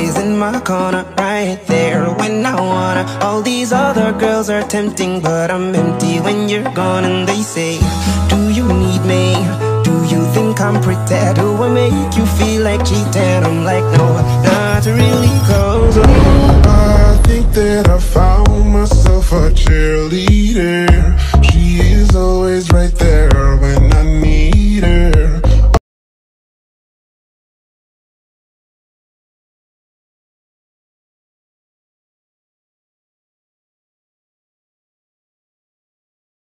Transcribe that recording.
always in my corner, right there when I wanna. All these other girls are tempting, but I'm empty when you're gone. And they say, do you need me? Do you think I'm pretty? Do I make you feel like cheating? I'm like, no, not really, cause I think that I found myself a cheerleader. She is always right there